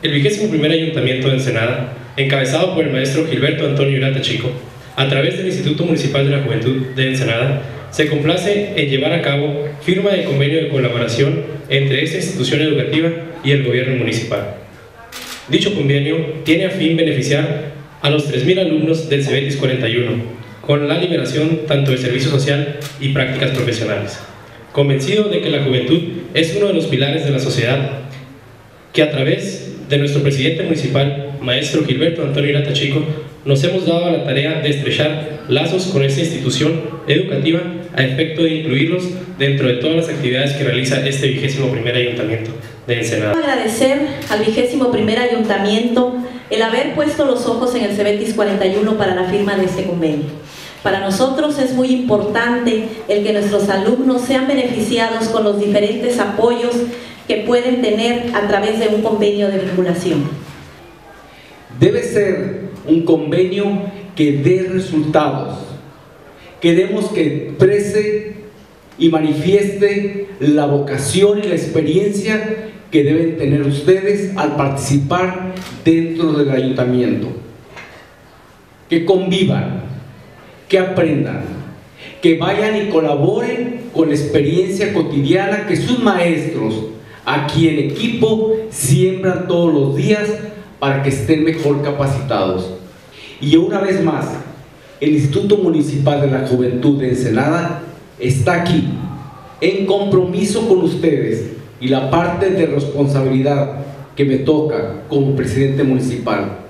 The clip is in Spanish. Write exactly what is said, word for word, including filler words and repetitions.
El vigésimo primer Ayuntamiento de Ensenada, encabezado por el maestro Gilberto Antonio Irata Chico, a través del Instituto Municipal de la Juventud de Ensenada, se complace en llevar a cabo firma de convenio de colaboración entre esta institución educativa y el gobierno municipal. Dicho convenio tiene a fin beneficiar a los tres mil alumnos del Cebetis cuarenta y uno, con la liberación tanto de servicio social y prácticas profesionales. Convencido de que la juventud es uno de los pilares de la sociedad, que a través de nuestro presidente municipal, maestro Gilberto Antonio Irata Chico, nos hemos dado a la tarea de estrechar lazos con esta institución educativa a efecto de incluirlos dentro de todas las actividades que realiza este vigésimo primer Ayuntamiento de Ensenada. Agradecer al vigésimo primer Ayuntamiento el haber puesto los ojos en el Cebetis cuarenta y uno para la firma de este convenio. Para nosotros es muy importante el que nuestros alumnos sean beneficiados con los diferentes apoyos que pueden tener a través de un convenio de vinculación. Debe ser un convenio que dé resultados. Queremos que exprese y manifieste la vocación y la experiencia que deben tener ustedes al participar dentro del ayuntamiento. Que convivan, que aprendan, que vayan y colaboren con la experiencia cotidiana que sus maestros aquí en equipo siembran todos los días para que estén mejor capacitados. Y una vez más, el Instituto Municipal de la Juventud de Ensenada está aquí, en compromiso con ustedes, y la parte de responsabilidad que me toca como presidente municipal